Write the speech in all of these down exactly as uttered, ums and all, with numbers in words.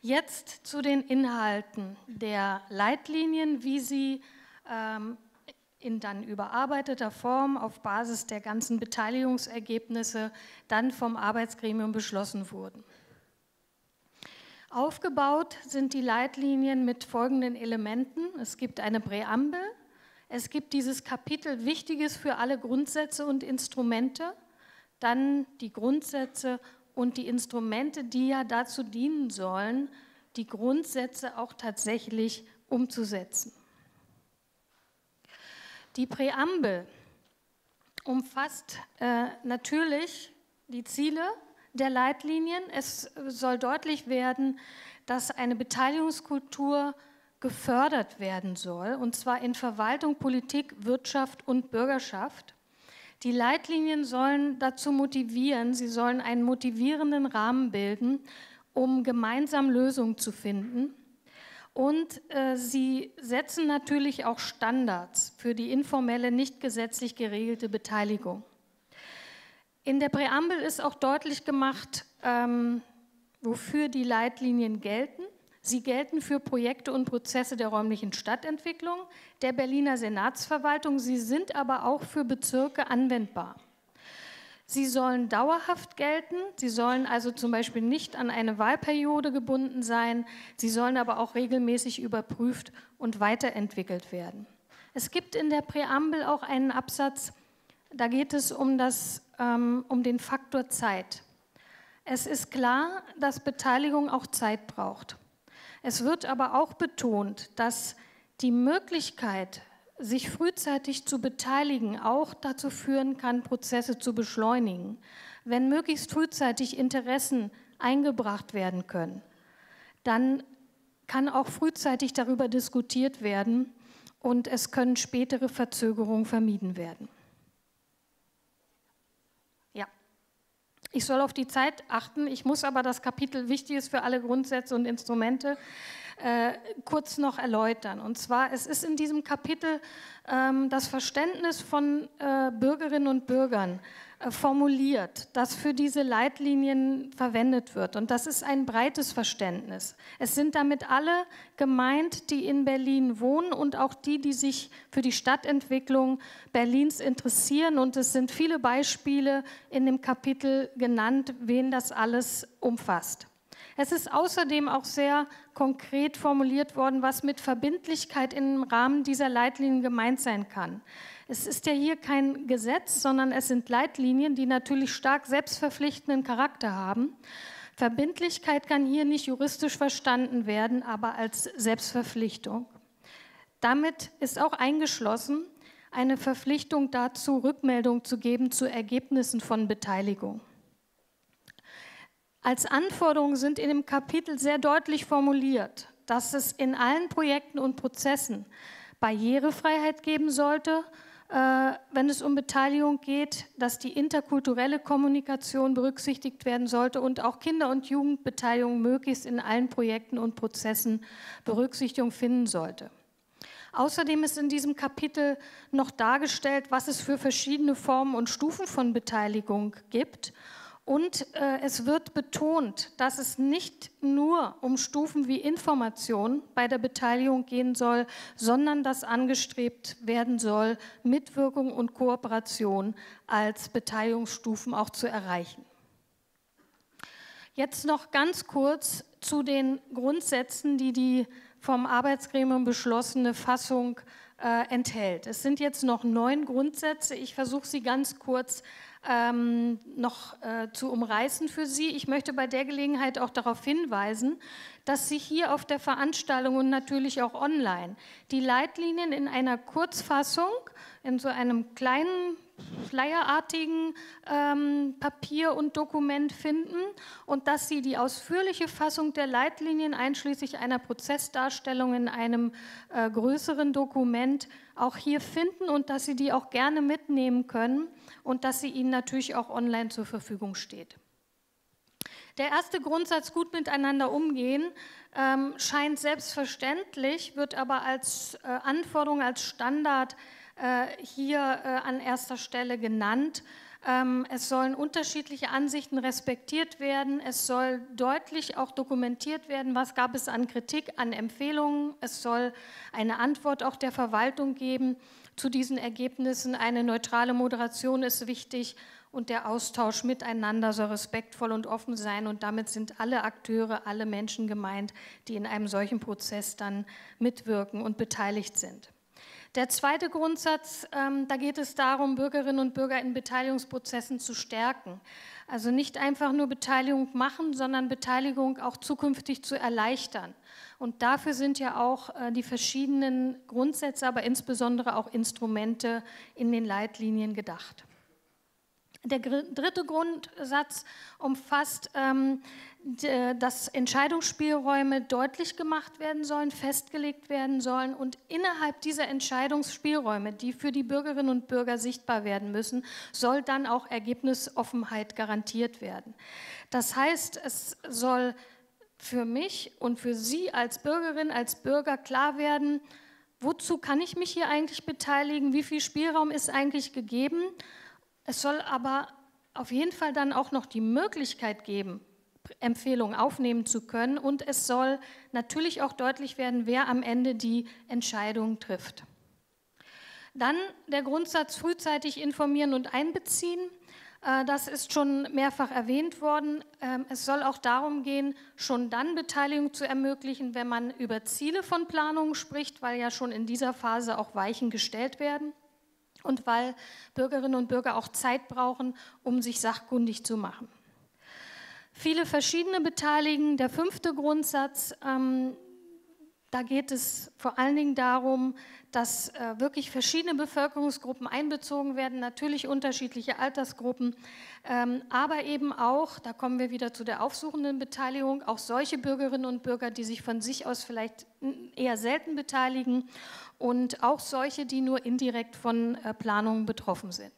Jetzt zu den Inhalten der Leitlinien, wie sie ähm, in dann überarbeiteter Form auf Basis der ganzen Beteiligungsergebnisse dann vom Arbeitsgremium beschlossen wurden. Aufgebaut sind die Leitlinien mit folgenden Elementen. Es gibt eine Präambel, es gibt dieses Kapitel Wichtiges für alle Grundsätze und Instrumente, dann die Grundsätze und die Instrumente, die ja dazu dienen sollen, die Grundsätze auch tatsächlich umzusetzen. Die Präambel umfasst äh, natürlich die Ziele der Leitlinien. Es soll deutlich werden, dass eine Beteiligungskultur gefördert werden soll, und zwar in Verwaltung, Politik, Wirtschaft und Bürgerschaft. Die Leitlinien sollen dazu motivieren, sie sollen einen motivierenden Rahmen bilden, um gemeinsam Lösungen zu finden. Und äh, sie setzen natürlich auch Standards für die informelle, nicht gesetzlich geregelte Beteiligung. In der Präambel ist auch deutlich gemacht, ähm, wofür die Leitlinien gelten. Sie gelten für Projekte und Prozesse der räumlichen Stadtentwicklung, der Berliner Senatsverwaltung. Sie sind aber auch für Bezirke anwendbar. Sie sollen dauerhaft gelten. Sie sollen also zum Beispiel nicht an eine Wahlperiode gebunden sein. Sie sollen aber auch regelmäßig überprüft und weiterentwickelt werden. Es gibt in der Präambel auch einen Absatz, da geht es um, das, ähm, um den Faktor Zeit. Es ist klar, dass Beteiligung auch Zeit braucht. Es wird aber auch betont, dass die Möglichkeit, sich frühzeitig zu beteiligen, auch dazu führen kann, Prozesse zu beschleunigen. Wenn möglichst frühzeitig Interessen eingebracht werden können, dann kann auch frühzeitig darüber diskutiert werden und es können spätere Verzögerungen vermieden werden. Ja. Ich soll auf die Zeit achten, ich muss aber das Kapitel Wichtiges für alle Grundsätze und Instrumente äh, kurz noch erläutern. Und zwar, es ist in diesem Kapitel ähm, das Verständnis von äh, Bürgerinnen und Bürgern äh, formuliert, das für diese Leitlinien verwendet wird. Und das ist ein breites Verständnis. Es sind damit alle gemeint, die in Berlin wohnen und auch die, die sich für die Stadtentwicklung Berlins interessieren. Und es sind viele Beispiele in dem Kapitel genannt, wen das alles umfasst. Es ist außerdem auch sehr konkret formuliert worden, was mit Verbindlichkeit im Rahmen dieser Leitlinien gemeint sein kann. Es ist ja hier kein Gesetz, sondern es sind Leitlinien, die natürlich stark selbstverpflichtenden Charakter haben. Verbindlichkeit kann hier nicht juristisch verstanden werden, aber als Selbstverpflichtung. Damit ist auch eingeschlossen eine Verpflichtung dazu, Rückmeldung zu geben zu Ergebnissen von Beteiligung. Als Anforderungen sind in dem Kapitel sehr deutlich formuliert, dass es in allen Projekten und Prozessen Barrierefreiheit geben sollte, äh, wenn es um Beteiligung geht, dass die interkulturelle Kommunikation berücksichtigt werden sollte und auch Kinder- und Jugendbeteiligung möglichst in allen Projekten und Prozessen Berücksichtigung finden sollte. Außerdem ist in diesem Kapitel noch dargestellt, was es für verschiedene Formen und Stufen von Beteiligung gibt. Und äh, es wird betont, dass es nicht nur um Stufen wie Information bei der Beteiligung gehen soll, sondern dass angestrebt werden soll, Mitwirkung und Kooperation als Beteiligungsstufen auch zu erreichen. Jetzt noch ganz kurz zu den Grundsätzen, die die vom Arbeitsgremium beschlossene Fassung äh, enthält. Es sind jetzt noch neun Grundsätze. Ich versuche sie ganz kurz Ähm, noch äh, zu umreißen für Sie. Ich möchte bei der Gelegenheit auch darauf hinweisen, dass Sie hier auf der Veranstaltung und natürlich auch online die Leitlinien in einer Kurzfassung, in so einem kleinen flyerartigen ähm, Papier und Dokument finden und dass Sie die ausführliche Fassung der Leitlinien einschließlich einer Prozessdarstellung in einem äh, größeren Dokument auch hier finden und dass Sie die auch gerne mitnehmen können und dass sie Ihnen natürlich auch online zur Verfügung steht. Der erste Grundsatz, gut miteinander umgehen, ähm, scheint selbstverständlich, wird aber als äh, Anforderung, als Standard äh, hier äh, an erster Stelle genannt. Es sollen unterschiedliche Ansichten respektiert werden. Es soll deutlich auch dokumentiert werden, was gab es an Kritik, an Empfehlungen. Es soll eine Antwort auch der Verwaltung geben zu diesen Ergebnissen. Eine neutrale Moderation ist wichtig und der Austausch miteinander soll respektvoll und offen sein. Und damit sind alle Akteure, alle Menschen gemeint, die in einem solchen Prozess dann mitwirken und beteiligt sind. Der zweite Grundsatz, ähm, da geht es darum, Bürgerinnen und Bürger in Beteiligungsprozessen zu stärken. Also nicht einfach nur Beteiligung machen, sondern Beteiligung auch zukünftig zu erleichtern. Und dafür sind ja auch äh, die verschiedenen Grundsätze, aber insbesondere auch Instrumente in den Leitlinien gedacht. Der dritte Grundsatz umfasst, ähm, dass Entscheidungsspielräume deutlich gemacht werden sollen, festgelegt werden sollen und innerhalb dieser Entscheidungsspielräume, die für die Bürgerinnen und Bürger sichtbar werden müssen, soll dann auch Ergebnisoffenheit garantiert werden. Das heißt, es soll für mich und für Sie als Bürgerin, als Bürger klar werden, wozu kann ich mich hier eigentlich beteiligen, wie viel Spielraum ist eigentlich gegeben. Es soll aber auf jeden Fall dann auch noch die Möglichkeit geben, Empfehlungen aufnehmen zu können und es soll natürlich auch deutlich werden, wer am Ende die Entscheidung trifft. Dann der Grundsatz frühzeitig informieren und einbeziehen. Das ist schon mehrfach erwähnt worden. Es soll auch darum gehen, schon dann Beteiligung zu ermöglichen, wenn man über Ziele von Planungen spricht, weil ja schon in dieser Phase auch Weichen gestellt werden. Und weil Bürgerinnen und Bürger auch Zeit brauchen, um sich sachkundig zu machen. Viele verschiedene beteiligen. Der fünfte Grundsatz, ähm, da geht es vor allen Dingen darum, dass äh, wirklich verschiedene Bevölkerungsgruppen einbezogen werden, natürlich unterschiedliche Altersgruppen, ähm, aber eben auch, da kommen wir wieder zu der aufsuchenden Beteiligung, auch solche Bürgerinnen und Bürger, die sich von sich aus vielleicht eher selten beteiligen und auch solche, die nur indirekt von äh, Planungen betroffen sind.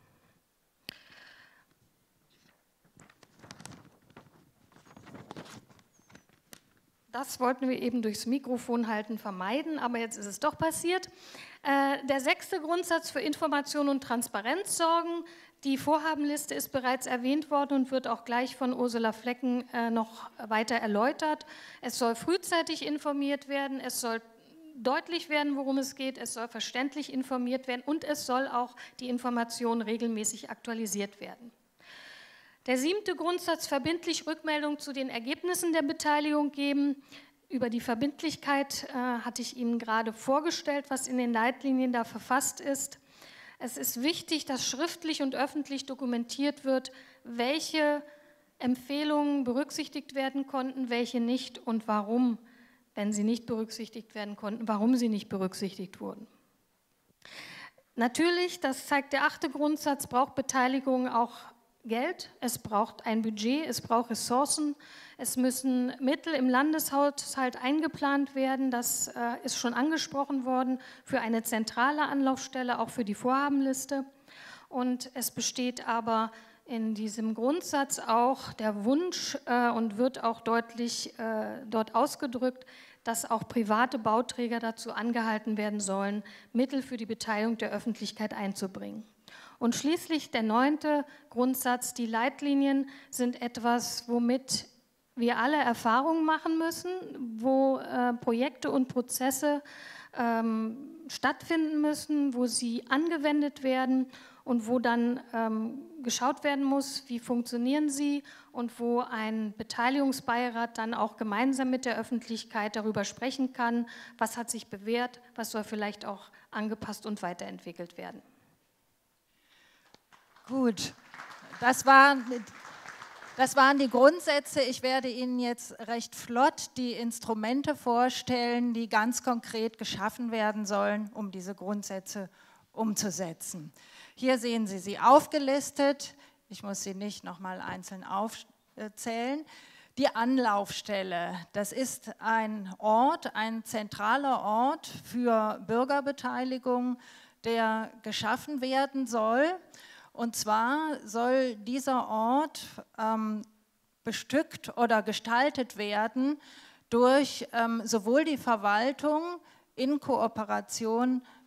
Das wollten wir eben durchs Mikrofon halten vermeiden, aber jetzt ist es doch passiert. Äh, der sechste Grundsatz für Information und Transparenz sorgen. Die Vorhabenliste ist bereits erwähnt worden und wird auch gleich von Ursula Flecken äh, noch weiter erläutert. Es soll frühzeitig informiert werden, es soll deutlich werden, worum es geht, es soll verständlich informiert werden und es soll auch die Information regelmäßig aktualisiert werden. Der siebte Grundsatz, verbindlich Rückmeldung zu den Ergebnissen der Beteiligung geben. Über die Verbindlichkeit äh, hatte ich Ihnen gerade vorgestellt, was in den Leitlinien da verfasst ist. Es ist wichtig, dass schriftlich und öffentlich dokumentiert wird, welche Empfehlungen berücksichtigt werden konnten, welche nicht und warum, wenn sie nicht berücksichtigt werden konnten, warum sie nicht berücksichtigt wurden. Natürlich, das zeigt der achte Grundsatz, braucht Beteiligung auch Geld, es braucht ein Budget, es braucht Ressourcen, es müssen Mittel im Landeshaushalt eingeplant werden, das äh, ist schon angesprochen worden, für eine zentrale Anlaufstelle, auch für die Vorhabenliste. Und es besteht aber in diesem Grundsatz auch der Wunsch äh, und wird auch deutlich äh, dort ausgedrückt, dass auch private Bauträger dazu angehalten werden sollen, Mittel für die Beteiligung der Öffentlichkeit einzubringen. Und schließlich der neunte Grundsatz, die Leitlinien sind etwas, womit wir alle Erfahrungen machen müssen, wo äh, Projekte und Prozesse ähm, stattfinden müssen, wo sie angewendet werden und wo dann ähm, geschaut werden muss, wie funktionieren sie und wo ein Beteiligungsbeirat dann auch gemeinsam mit der Öffentlichkeit darüber sprechen kann, was hat sich bewährt, was soll vielleicht auch angepasst und weiterentwickelt werden. Gut, das waren, das waren die Grundsätze. Ich werde Ihnen jetzt recht flott die Instrumente vorstellen, die ganz konkret geschaffen werden sollen, um diese Grundsätze umzusetzen. Hier sehen Sie sie aufgelistet. Ich muss sie nicht nochmal einzeln aufzählen. Die Anlaufstelle, das ist ein Ort, ein zentraler Ort für Bürgerbeteiligung, der geschaffen werden soll. Und zwar soll dieser Ort ähm, bestückt oder gestaltet werden durch ähm, sowohl die Verwaltung in Kooperation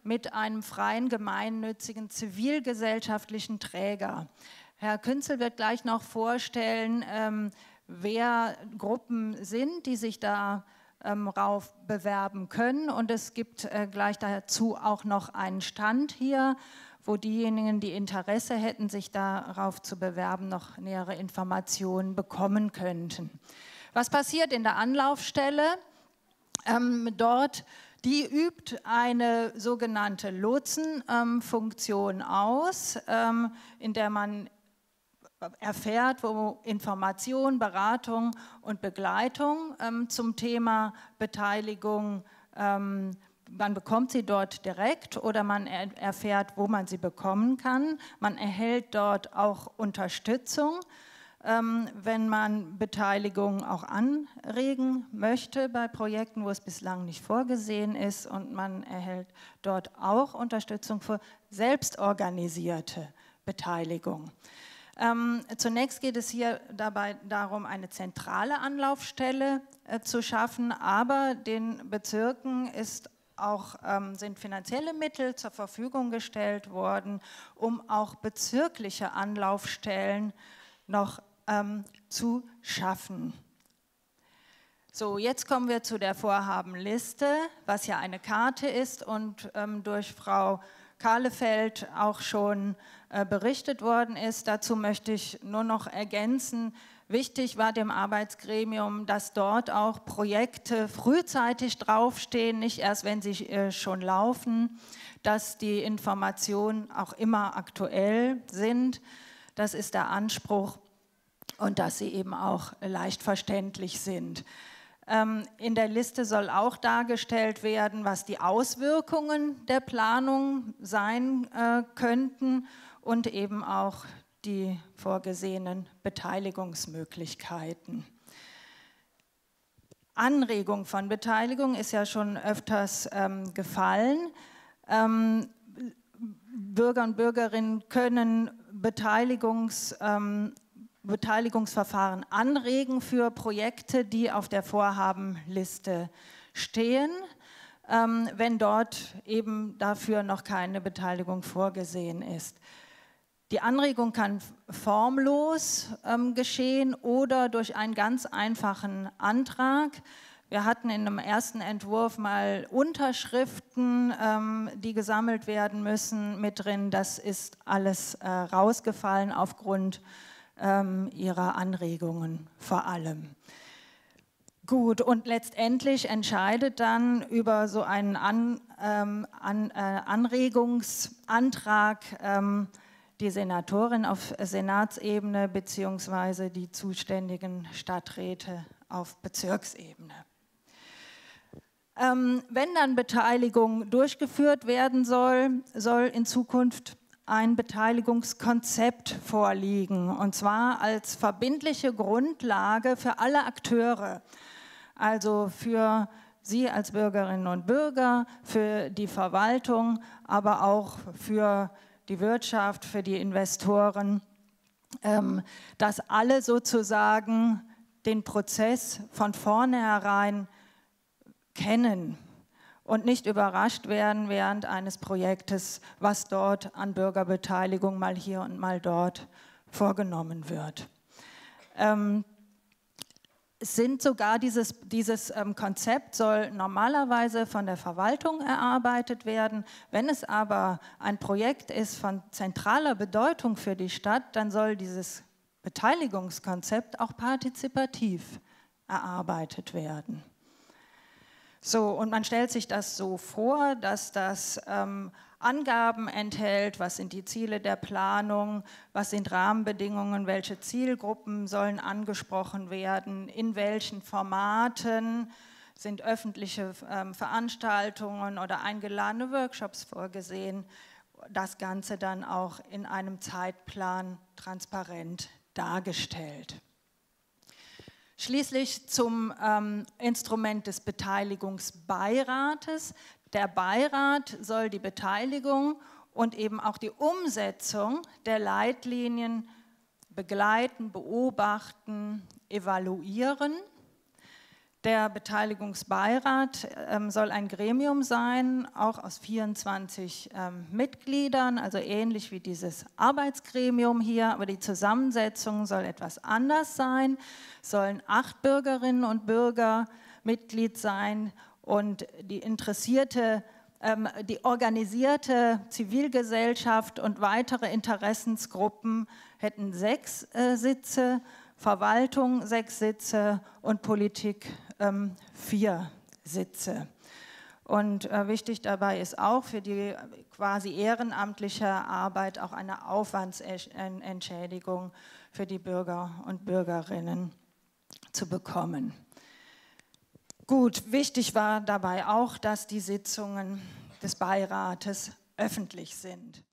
mit einem freien, gemeinnützigen, zivilgesellschaftlichen Träger. Herr Künzel wird gleich noch vorstellen, ähm, wer Gruppen sind, die sich da ähm, rauf bewerben können. Und es gibt äh, gleich dazu auch noch einen Stand hier, wo diejenigen, die Interesse hätten, sich darauf zu bewerben, noch nähere Informationen bekommen könnten. Was passiert in der Anlaufstelle? Ähm, dort, die übt eine sogenannte Lotsenfunktion ähm, aus, ähm, in der man erfährt, wo Information, Beratung und Begleitung ähm, zum Thema Beteiligung, ähm, man bekommt sie dort direkt oder man er erfährt, wo man sie bekommen kann. Man erhält dort auch Unterstützung, ähm, wenn man Beteiligung auch anregen möchte bei Projekten, wo es bislang nicht vorgesehen ist, und man erhält dort auch Unterstützung für selbstorganisierte Beteiligung. Ähm, zunächst geht es hier dabei darum, eine zentrale Anlaufstelle äh, zu schaffen, aber den Bezirken ist auch, ähm, sind finanzielle Mittel zur Verfügung gestellt worden, um auch bezirkliche Anlaufstellen noch ähm, zu schaffen. So, jetzt kommen wir zu der Vorhabenliste, was ja eine Karte ist und ähm, durch Frau Kahlefeld auch schon äh, berichtet worden ist. Dazu möchte ich nur noch ergänzen, wichtig war dem Arbeitsgremium, dass dort auch Projekte frühzeitig draufstehen, nicht erst, wenn sie äh, schon laufen, dass die Informationen auch immer aktuell sind. Das ist der Anspruch, und dass sie eben auch leicht verständlich sind. In der Liste soll auch dargestellt werden, was die Auswirkungen der Planung sein äh, könnten und eben auch die vorgesehenen Beteiligungsmöglichkeiten. Anregung von Beteiligung ist ja schon öfters ähm, gefallen. Ähm, Bürger und Bürgerinnen können Beteiligungs ähm, Beteiligungsverfahren anregen für Projekte, die auf der Vorhabenliste stehen, ähm, wenn dort eben dafür noch keine Beteiligung vorgesehen ist. Die Anregung kann formlos ähm, geschehen oder durch einen ganz einfachen Antrag. Wir hatten in einem ersten Entwurf mal Unterschriften, ähm, die gesammelt werden müssen, mit drin. Das ist alles äh, rausgefallen aufgrund ihrer Anregungen vor allem. Gut, und letztendlich entscheidet dann über so einen An, ähm, An, äh, Anregungsantrag ähm, die Senatorin auf Senatsebene beziehungsweise die zuständigen Stadträte auf Bezirksebene. Ähm, wenn dann Beteiligung durchgeführt werden soll, soll in Zukunft ein Beteiligungskonzept vorliegen, und zwar als verbindliche Grundlage für alle Akteure, also für Sie als Bürgerinnen und Bürger, für die Verwaltung, aber auch für die Wirtschaft, für die Investoren, dass alle sozusagen den Prozess von vornherein kennen und nicht überrascht werden während eines Projektes, was dort an Bürgerbeteiligung mal hier und mal dort vorgenommen wird. Ähm, es sind sogar dieses, dieses ähm, Konzept soll normalerweise von der Verwaltung erarbeitet werden. Wenn es aber ein Projekt ist von zentraler Bedeutung für die Stadt, dann soll dieses Beteiligungskonzept auch partizipativ erarbeitet werden. So, und man stellt sich das so vor, dass das ähm, Angaben enthält, was sind die Ziele der Planung, was sind Rahmenbedingungen, welche Zielgruppen sollen angesprochen werden, in welchen Formaten sind öffentliche ähm, Veranstaltungen oder eingeladene Workshops vorgesehen, das Ganze dann auch in einem Zeitplan transparent dargestellt. Schließlich zum ähm, Instrument des Beteiligungsbeirates. Der Beirat soll die Beteiligung und eben auch die Umsetzung der Leitlinien begleiten, beobachten, evaluieren. Der Beteiligungsbeirat ähm, soll ein Gremium sein, auch aus vierundzwanzig ähm, Mitgliedern, also ähnlich wie dieses Arbeitsgremium hier, aber die Zusammensetzung soll etwas anders sein. Es sollen acht Bürgerinnen und Bürger Mitglied sein und die interessierte, ähm, die organisierte Zivilgesellschaft und weitere Interessensgruppen hätten sechs äh, Sitze, Verwaltung sechs Sitze und Politik ähm, vier Sitze. Und äh, wichtig dabei ist auch für die quasi ehrenamtliche Arbeit auch eine Aufwandsentschädigung für die Bürger und Bürgerinnen zu bekommen. Gut, wichtig war dabei auch, dass die Sitzungen des Beirates öffentlich sind.